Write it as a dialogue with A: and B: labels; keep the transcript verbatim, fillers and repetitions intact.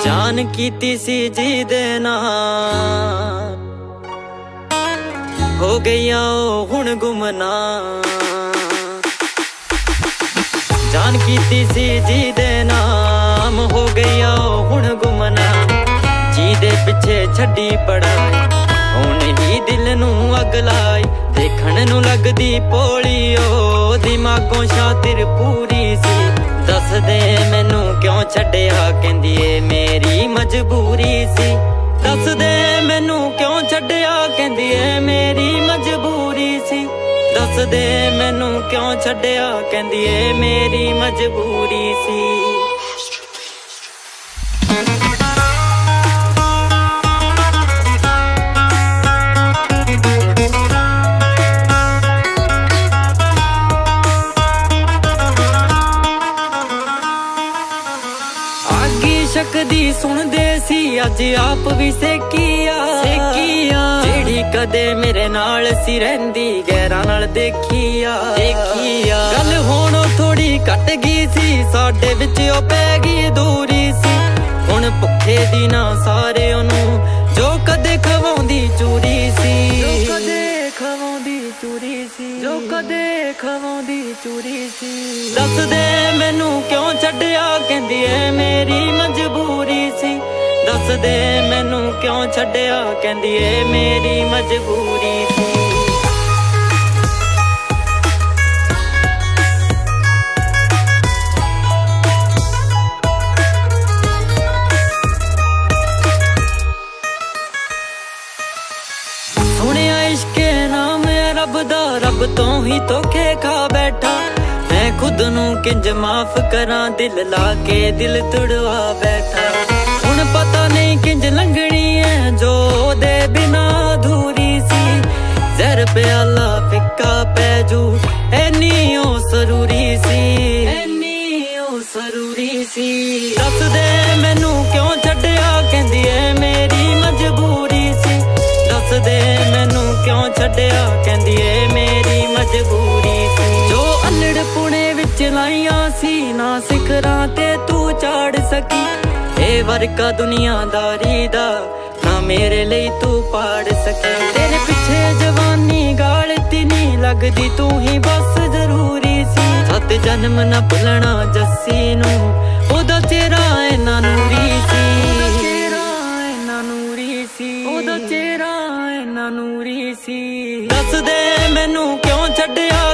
A: जान कीती सी जी दे नाल हो गईया हुण गुमनाम। जान कीती सी जी दे नाम हो गईया हुण गुमनाम। जी दे पिछे छड्डी पढ़ाई हुण ही दिल नू अग लाई। देखण नू लगदी भोली ओ दिमागों शातिर पूरी सी। दस दे मैनू क्यों छड्डिया कहंदी ए मेरी मजबूरी सी। दस दे मैनू क्यों छड्डिया कहंदी ए मेरी मजबूरी सी। दस दे मैनू क्यों छड्डिया कहंदी ए मेरी मजबूरी सी। शकदी सुनदे सी अज आप भी सेकिया सेकिया। जेड़ी कदे मेरे नाल सी रहिंदी गैरां नाल देखिया देखिया। गल हुण थोड़ी घट गई सी साडे विच ओ पै गई दूरी सी। हुण भुखे दी ना सारे ओनू जो कदे खवाउंदी चूरी सी। जो कदे खवाउंदी चूरी सी जो कदे खवाउंदी चूरी सी। दस दे मैनू क्यों छड्डिया कहंदी ए मेरी मजबूरी सी। दस दे मैनू क्यों छड्डिया कहंदी ए मेरी मजबूरी सी। सुनिया इश्के नाम है रब दा रब तो ही धोखे खा बैठा। मैं खुद नू किंज माफ करा दिल ला के दिल तुड़वा बैठा। हुण पता नहीं किंज लंघनी है जो दे बिना अधूरी सी। जहर प्याला फिक्का पैजू एनी ओ जरूरी सी एनी ओ जरूरी सी। दस दे मैनू क्यों छड्डिया कहंदी ए मेरी मजबूरी सी। दस दे मैनू क्यों छड्डिया कहंदी ए मेरी मजबूरी सी। जो अल्लड़ पुणे विच लाइया सी ना सिखरां ते तू चाड़ सकी। ए वर्का दुनियादारी दा ना मेरे लिए तू पाड़ सकी। तेरे पिछे जवानी गालती नहीं लगदी तू ही बस जरूरी सी। सत जन्म न भुलना जस्सी नू ओदा चेहरा इन्ना नूरी सी। चेहरा इन्ना नूरी सी ओदा चेहरा इन्ना नूरी सी। दस दे मैनू क्यों छड्डिया